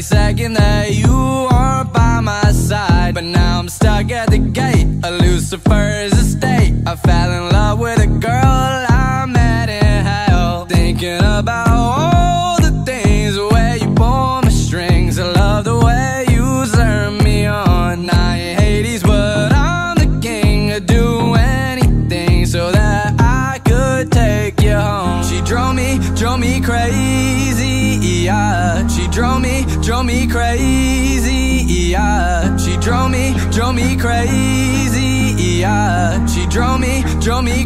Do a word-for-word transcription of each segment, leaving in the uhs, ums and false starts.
second that you weren't by my side. But now I'm stuck at the gate of Lucifer's estate. I fell in love with a girl I met in hell, thinking about all the things, the way you pull my strings. I love the way you turn me on. Now in Hades, but I'm the king. I'd do anything so that I could take you home. She drove me, drove me crazy, yeah. She drove me, drove me crazy, yeah. She drove me, drove me crazy, yeah. She drove me, drove me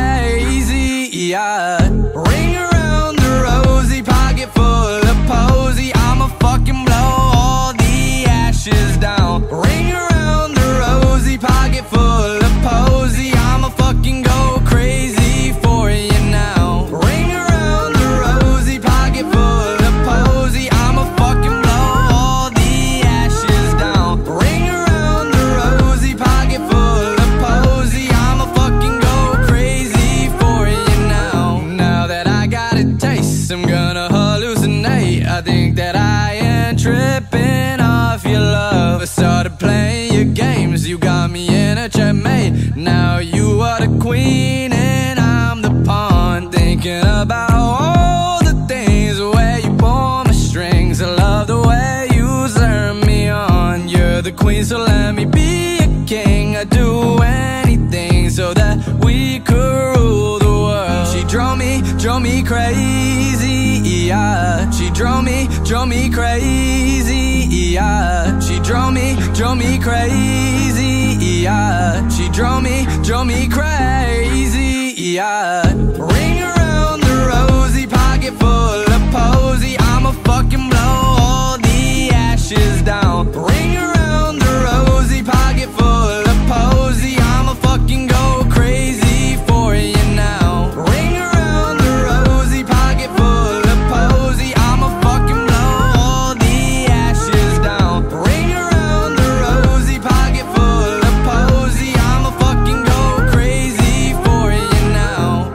crazy, yeah. Ring around the rosy, pocket full of posy. I'ma fucking blow all the ashes down. Ring around the rosy, pocket full of posy. I'ma fucking go crazy for you now. Ring around the rosy, pocket full of posy. I'ma fucking blow all the ashes down. Ring around the rosy, pocket full of posy. I'ma fucking go crazy for you now. Now that I got a taste, I'm gonna hallucinate. I think that I am tripping off your love. I started playing your games, you got me in a checkmate. Now you are the queen and I'm the pawn, thinking about all the things, the way you pull my strings. I love the way you turn me on. You're the queen, so let me be a king. I'd do anything so that we could rule the world. She drove me, drove me crazy, yeah. She drove me, drove me crazy, yeah. She drove me, drove me crazy, yeah. She drove me, drove me crazy, yeah. Ring around the rosy, pocket full of posy. I'ma fucking blow all the ashes down. Ring around the rosy, pocket full of posy. I'ma fucking go crazy for you now. Ring around the rosy, pocket full of posy. I'ma fucking blow all the ashes down. Ring around the rosy, pocket full of posy. I'ma fucking go crazy for you now.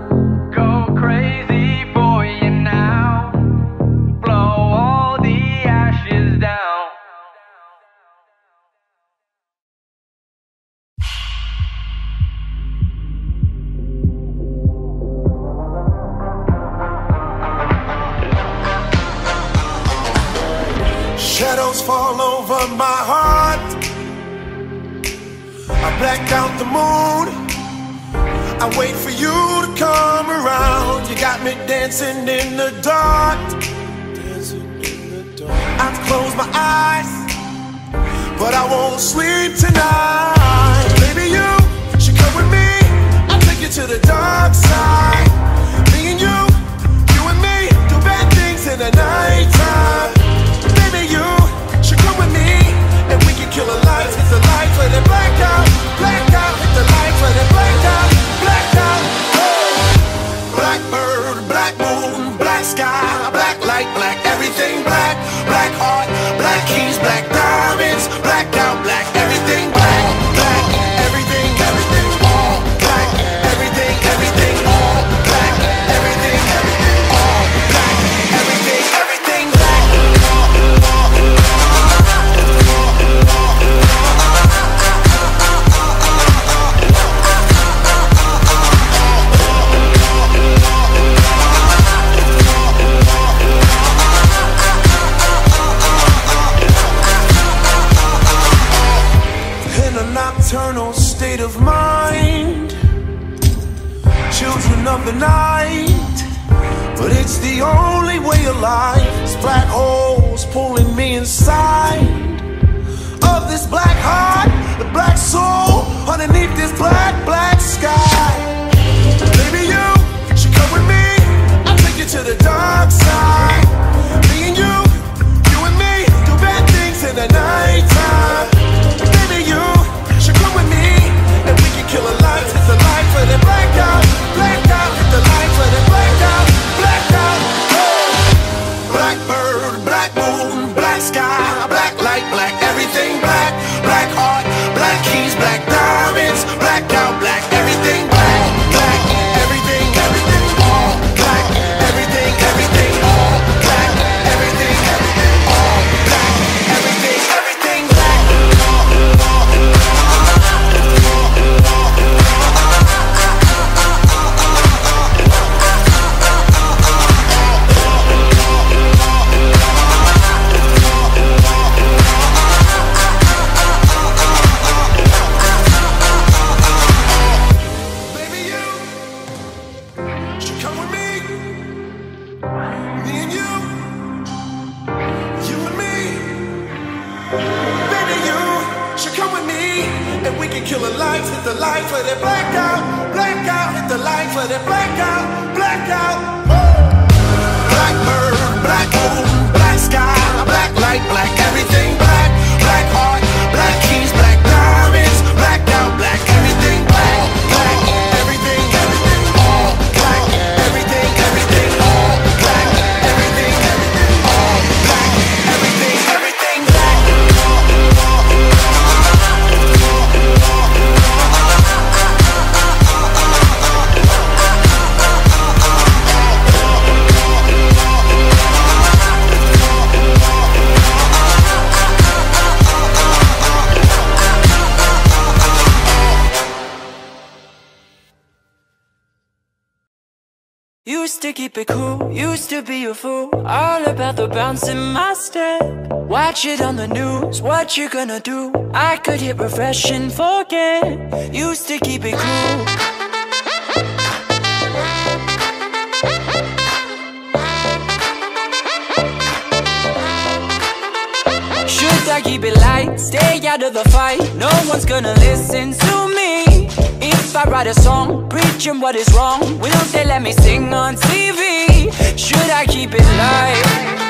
Go crazy for you now. Blow all the ashes down. Shadows fall over my heart. I black out the moon. I wait for you to come around. You got me dancing in the dark. I've closed my eyes, but I won't sleep tonight. Baby, you should come with me. I'll take you to the dark side. Me and you, you and me, do bad things in the nighttime. Baby, you should come with me, and we can kill the lights, hit the lights, let it black out, black out, hit the lights, let it black out, black out. Blackbird, black moon, black sky, black light, black everything, black, black heart, black keys, black diamonds, black out, black everything, black, black everything, everything, all black, everything, everything, all black, everything, everything, all black, everything, everything, black. In a nocturnal state of mind, children of the night, but it's the only way of life. It's black holes pulling me inside of this black heart, the black soul underneath this black, black sky. Baby, you should come with me. I'll take you to the dark side. Me and you, you and me, do bad things in the nighttime. Baby, you should come with me, and we can kill the lights, hit the lights, let it black out, black out, hit the lights, let it black out, black out. Blackbird, black moon, black sky, black light, black everything, black, black heart, black keys, black diamonds, black out, black kill a lights, hit the lights, let it black out, black out, hit the lights, let it black out, black out. Black bird, black moon, black sky, black light, black everything, black, black heart, black keys, black diamonds, blacked out, black everything, black, black everything, everything, all black, everything, everything, all black, everything, everything, all black, everything, everything, black. Used to keep it cool, used to be a fool, all about the bounce in my step. Watch it on the news, what you gonna do? I could hit refresh and forget. Used to keep it cool. Should I keep it light, stay out of the fight? No one's gonna listen to me. If I write a song, preaching what is wrong, will they let me sing on T V? Should I keep it light?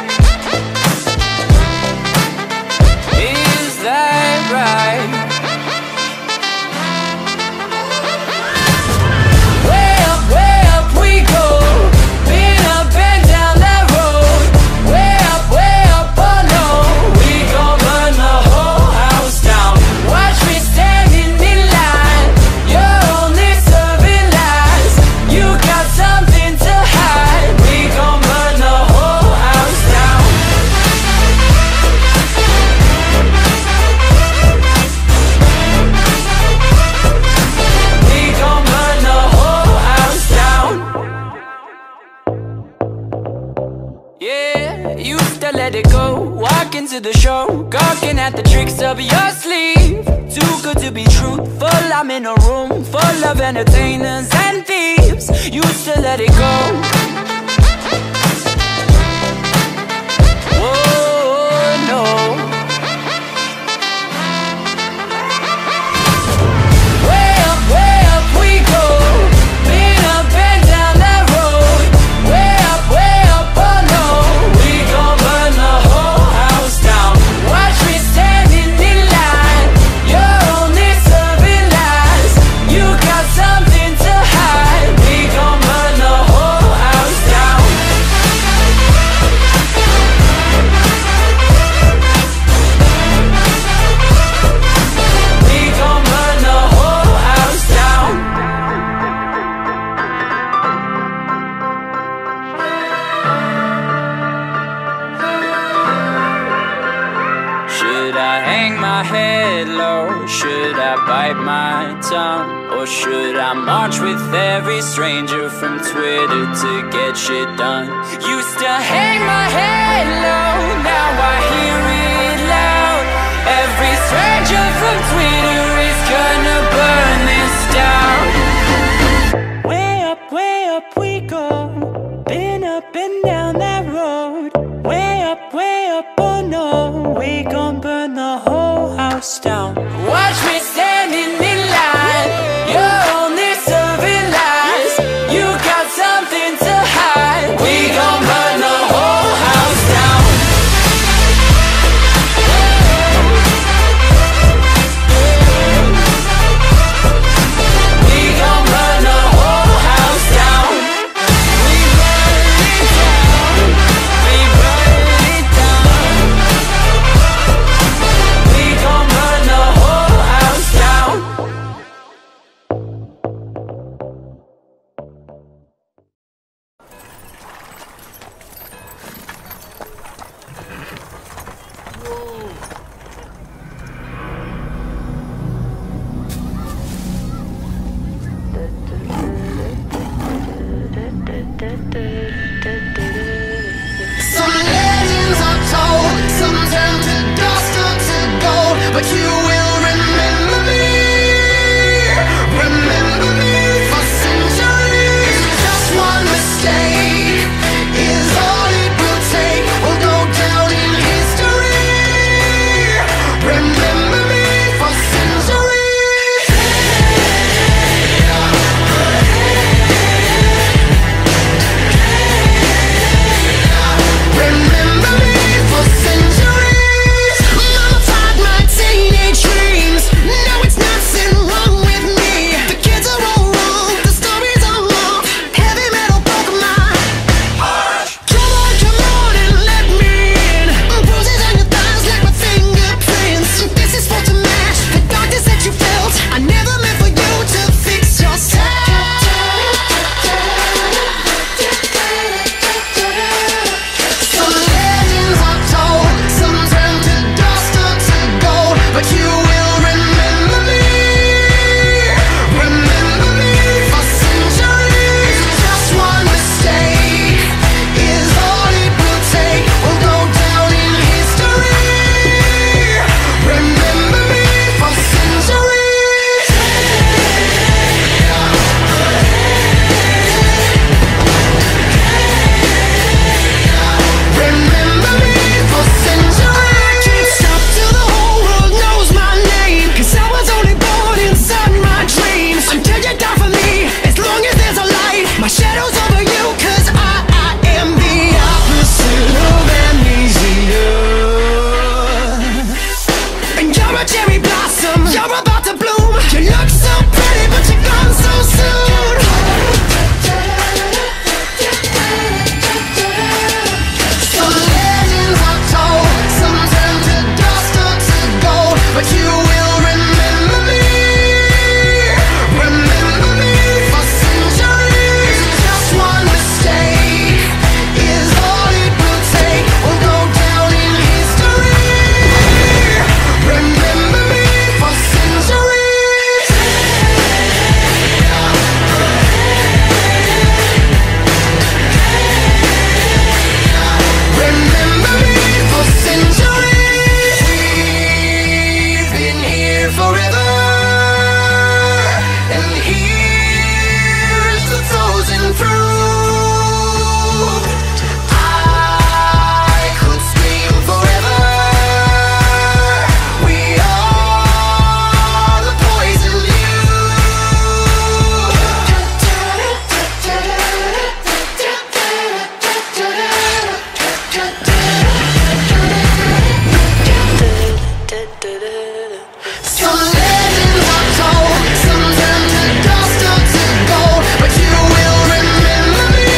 Is that right? Way up, way up we go, been up and down that road. Way up, way up, oh no, we gon' burn the whole house down. Watch me standing in line, you're only serving lies. You got something to hide, we gon' burn the whole house down. We gon' burn the whole house down. Yeah, used to let it go, walk into the show, gawking at the tricks up your sleeve. Too good to be truthful, I'm in a room full of entertainers and thieves. Used to let it go. Oh no. Way up, way up we go, been up and down that road. Way up, way up, oh no, we gon' burn the whole house down. Watch me standing in line, you're only serving lies. You got something to hide, we gon' burn the whole house down. We gon' burn the whole house down. Should I hang my head low? Should I bite my tongue? Or should I march with every stranger from Twitter to get shit done? Used to hang my head low, now I hear it loud. Every stranger from Twitter is gonna burn this down. Way up, way up we go, been up and down that road. Way up, way up, oh no, we gon' burn the whole house down. Watch me standing in line, you're only serving lies. You got something to hide, we gon' burn the whole house down. We gon' burn the whole house down. We burn it down, we burn it down. We gon' burn the a cherry blossom. You're about to bloom. You look so pretty, but you're gone so soon. Some legends are told, some turn to dust or to gold, but you will remember me. Remember me for centuries. Just one mistake is all it will take. We'll go down in history. Remember me for centuries. Remember me for centuries. We've been here forever, and here's the frozen proof. I could scream forever. We are the poison Some legends are told, some turn to dust or to gold, but you will remember me.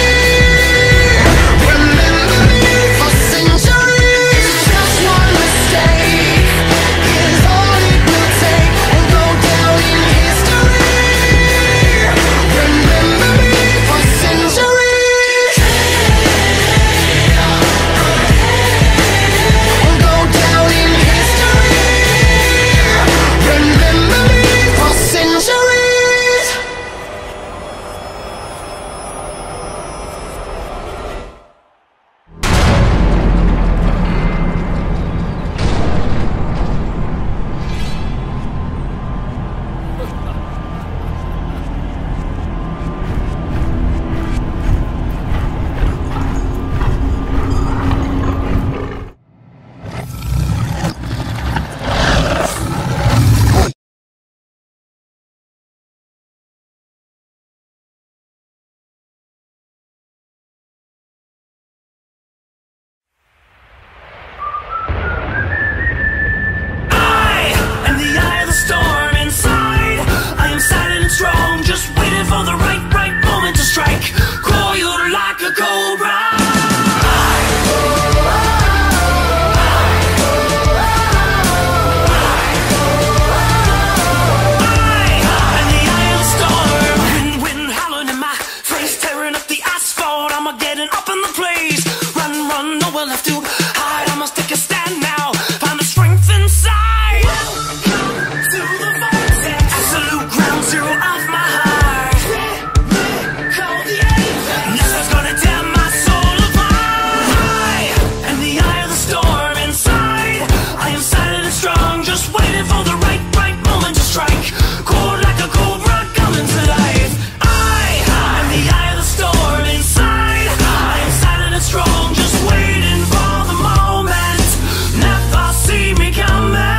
Remember me for centuries. Just one mistake is all it will take. We'll go down in history. Remember me for centuries. We'll go down in history. Remember me for centuries. In the eye of the storm inside, I am silent and strong, just waiting for the right, right moment to strike. Coiled like a cobra. In the eye of the storm, wind, wind howling in my face, tearing up the asphalt. I'm a getting up in the place. Run, run, nowhere left to hide. I must take a stand now. Find the strength inside. To the vortex, absolute ground zero of my heart. Call the angel. Nothing's gonna tear my soul apart. In the eye of the storm inside, I am silent and strong, just waiting for the right, right moment to strike. Cold like a cobra coming to life. I, in the eye of the storm inside, I am silent and strong, just waiting for the moment. Never see me coming.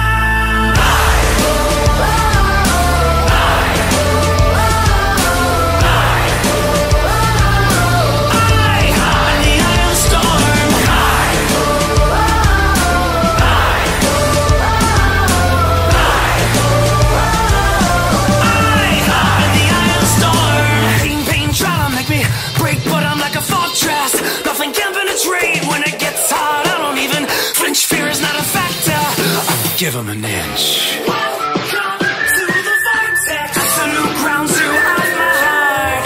Give him an inch. Welcome to the vortex, absolute ground zero of my heart.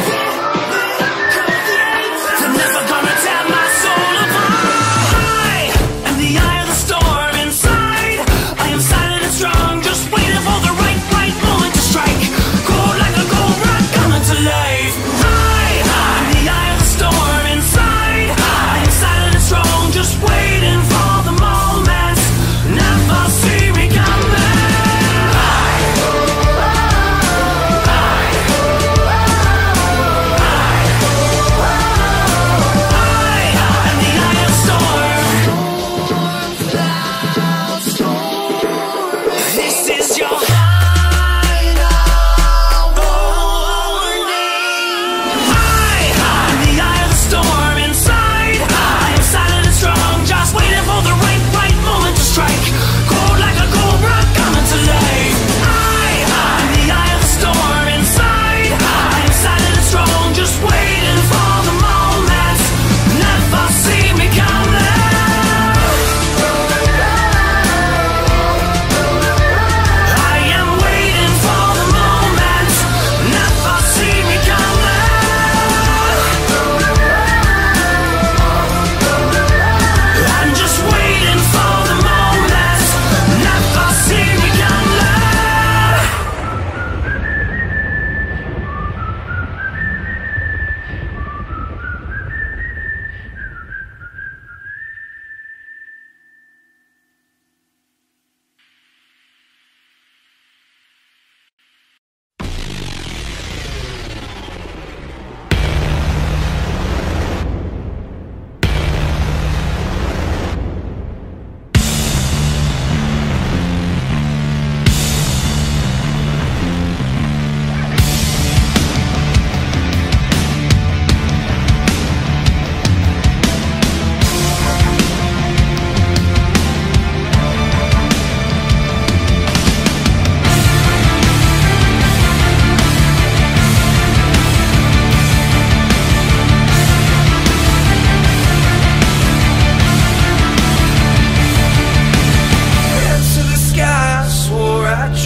They're never gonna tear my soul apart. In the eye of the storm inside, I am silent and strong, just waiting for the right, right moment to strike. Cold like a cobra coming to life. In the eye of the storm inside, I am silent and strong, just waiting for the moment. Never see me coming.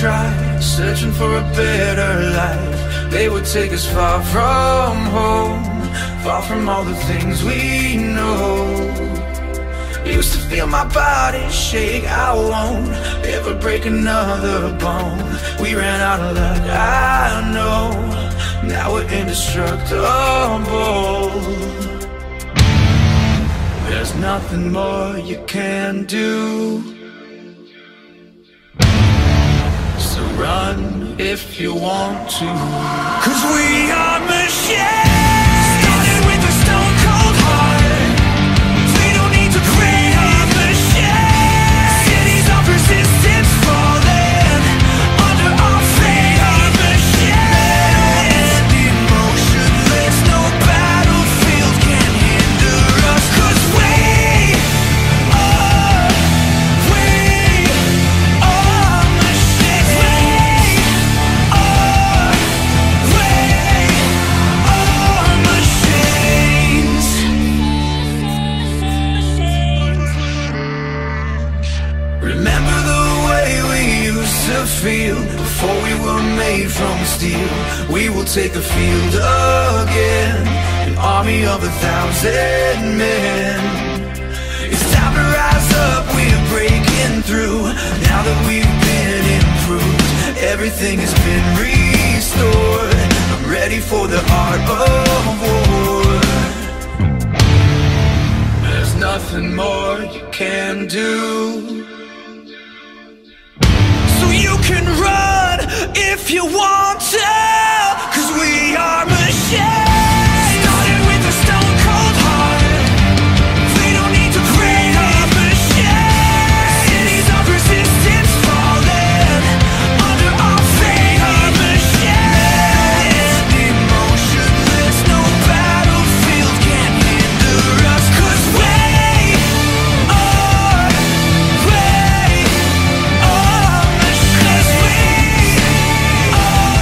try, searching for a better life. They would take us far from home, far from all the things we know. Used to feel my body shake, I won't ever break another bone. We ran out of luck, I know, now we're indestructible. There's nothing more you can do, so run if you want to. 'Cause we are machines, started with a stone cold heart. We don't need to create a machine. Cities of resistance falling under our fate. Our machines, emotionless, no battlefield can hinder us. 'Cause we are, we are machines. We are, we are machines. Remember the way we used to feel before we were made from steel. We will take the field again, an army of a thousand men. It's time to rise up, we're breaking through. Now that we've been improved, everything has been restored. I'm ready for the art of war. There's nothing more you can do, so you can run if you want to. 'Cause we are machines, started with a stone cold heart. We don't need to create a machine. Cities of resistance falling under our fate. Our machines, emotionless, no battlefield can hinder us. 'Cause we are, we are machines. 'Cause we are, we are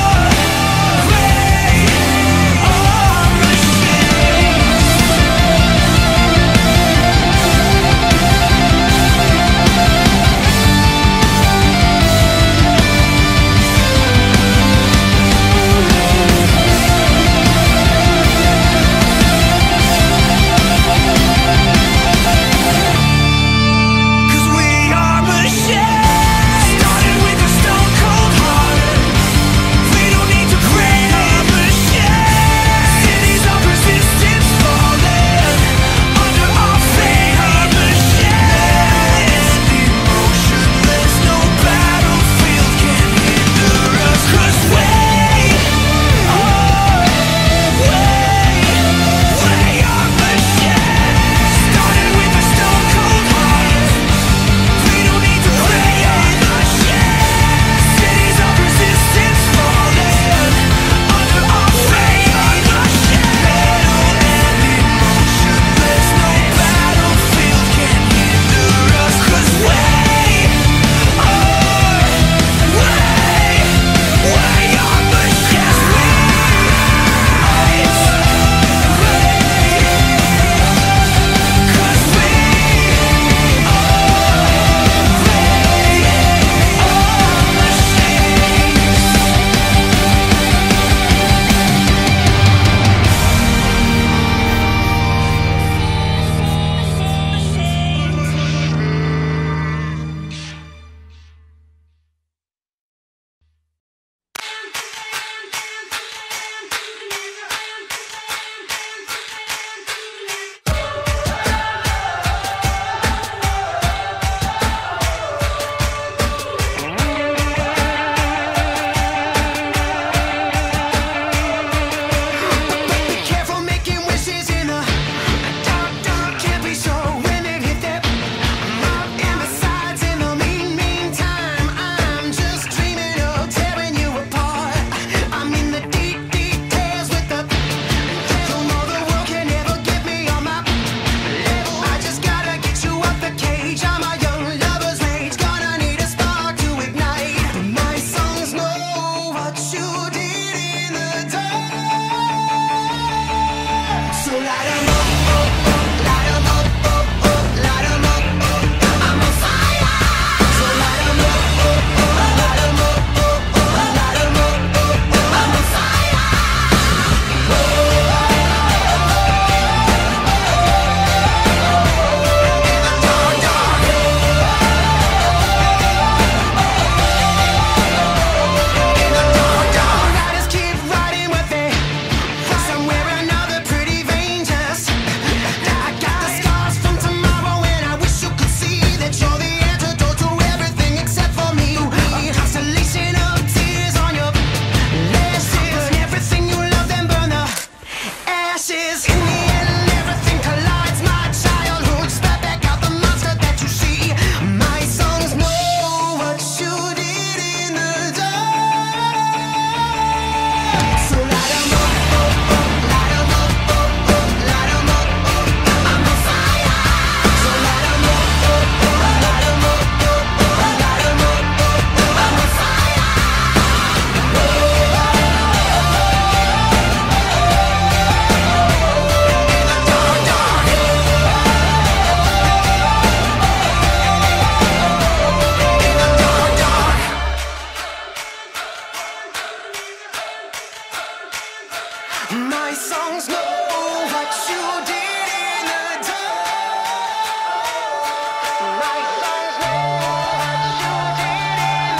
songs know what you did in the dark. My songs know what you did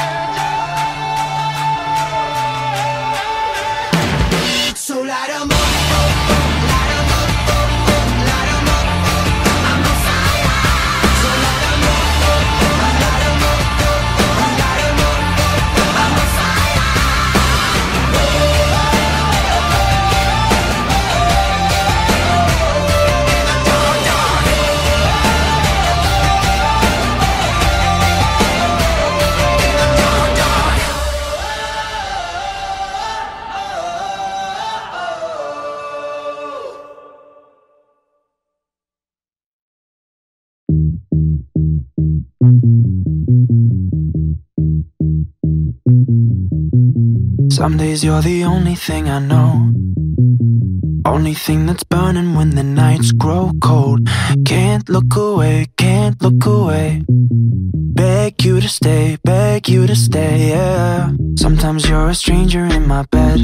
in the dark. So light 'em up, light 'em up, light 'em up. I'm on fire. So light 'em up, light 'em up, light 'em up. I'm on fire. Some days you're the only thing I know, only thing that's burning when the nights grow cold. Can't look away, can't look away. Beg you to stay, beg you to stay, yeah. Sometimes you're a stranger in my bed.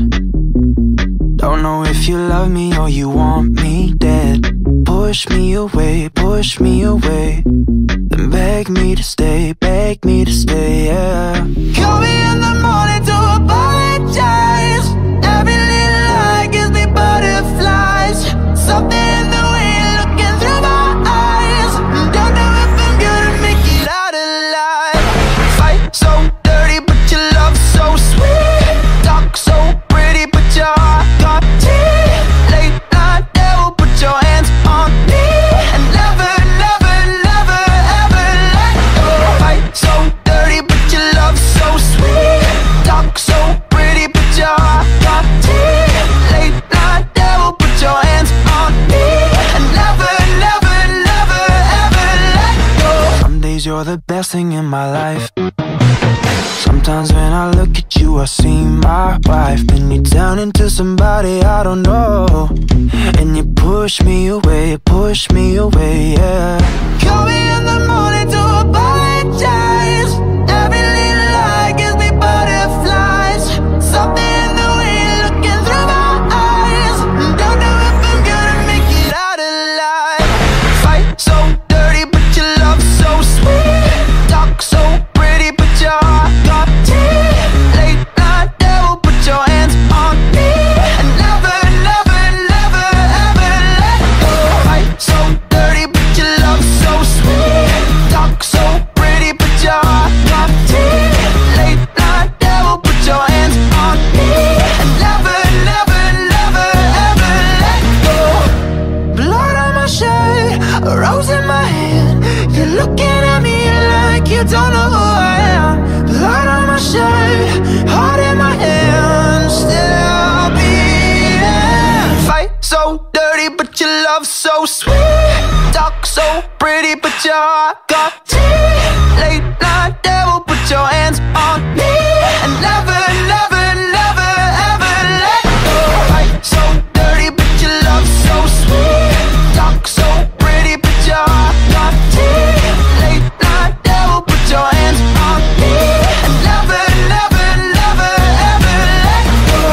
Don't know if you love me or you want me dead. Push me away, push me away. Then beg me to stay, beg me to stay, yeah. Call me in the morning to apologize. Every little lie gives me butterflies. Something in the wind looking through my eyes. Don't know if I'm gonna make it out alive. Fight so dirty, but your love so sweet. Talk so pretty, but your heart got teeth. Late night devil, put your hands on me. And never, never, never, ever let go. Fight so dirty, but your love so sweet. Talk so pretty, but your heart got teeth. Late night devil, put your hands on me. And never, never, never, ever let go. Some days you're the best thing in my life. Sometimes when I look at you, I see my wife. Then you turn into somebody I don't know, and you push me away, push me away, yeah. Call me in the morning to apologize. Every little lie gives me butterflies. Something in the wind looking through my eyes. Don't know if I'm gonna make it out alive. Fight so dirty, but your love so sweet. Talk so pretty, but your heart got teeth. Late night devil, put your hands on me. And never, never, never, ever let go. Fight so dirty, but your love so sweet. Talk so pretty, but your heart got teeth. Late night devil, put your hands on me. And never, never, never, ever let go. Blood on my shirt, a rose in my hand. You're looking at me like you don't know who I am. Blood on my shirt, heart in my hand, still beating. Fight so dirty, but your love so sweet. Talk so pretty, but your heart got teeth. Late night devil, put your hands on me. And never, never, never, ever let go. Fight so dirty, but your love so sweet. Talk so pretty, but your heart got teeth. Late night devil, put your hands on me. And never, never, never, ever let go.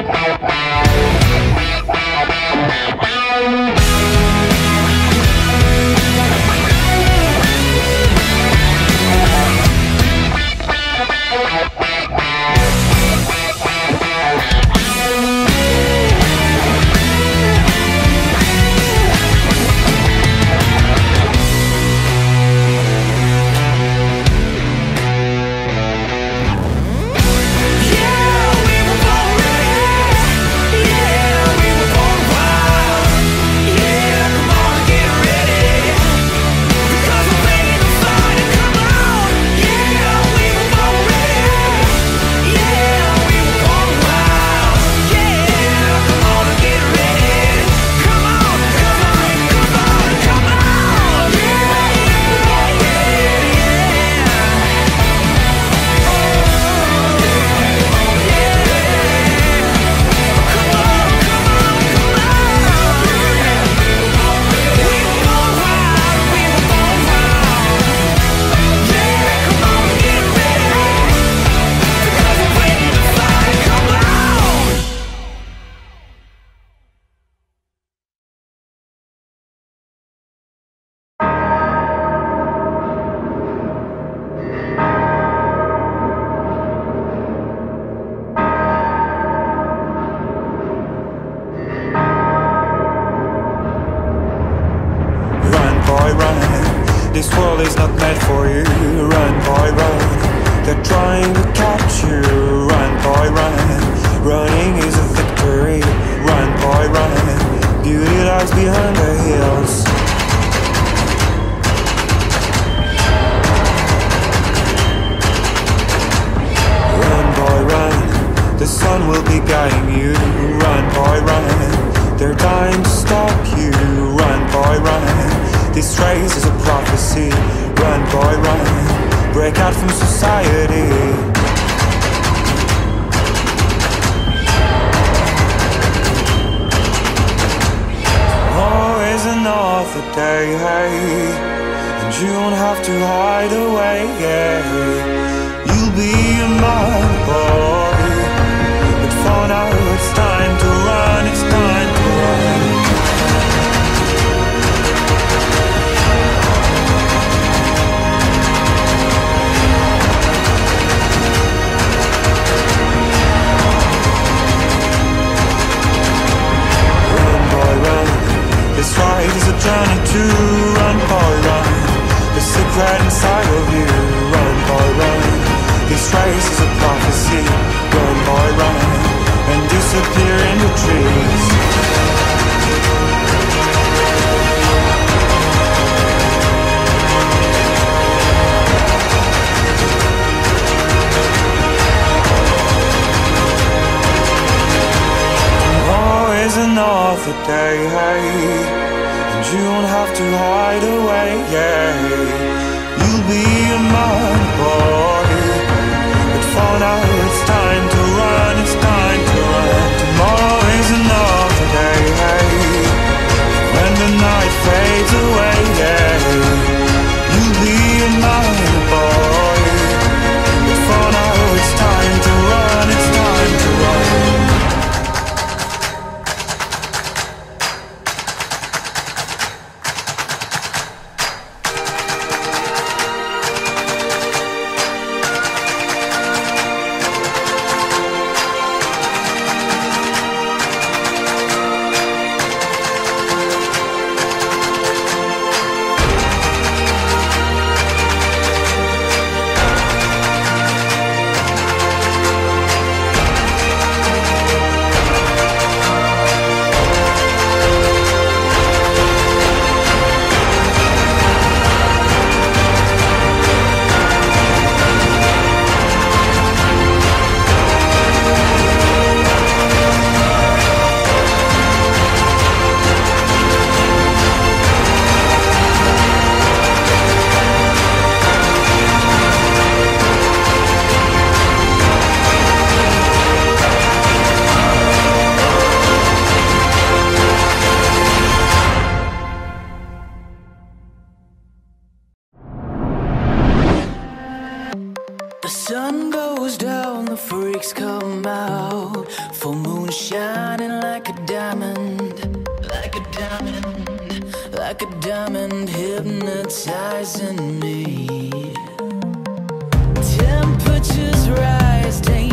This world is not meant for you. Run, boy, run. They're trying to catch you. Run, boy, run. Running is a victory. Run, boy, run. Beauty lies behind the hills. Run, boy, run. The sun will be guiding you. Run, boy, run. They're dying to stop you. Run, boy, run. This race is a prophecy. Run, boy, run. Break out from society. Tomorrow is another day, hey, and you don't have to hide away, yeah. You'll be a man, boy, but for now it's time to run, it's time to run. This ride is a journey to run, boy, run. The secret inside of you, run, boy, run. This race is a prophecy, run, boy, run, and disappear in the trees. Tomorrow is another day, hey, and you don't have to hide away, yeah. You'll be a man, boy, but for now it's time to run, it's time to run. Tomorrow is another day, hey, when the night fades away, yeah. You'll be a man, boy, but for now it's time to run, it's time to run. shining like a diamond, like a diamond, like a diamond, hypnotizing me. Temperatures rise,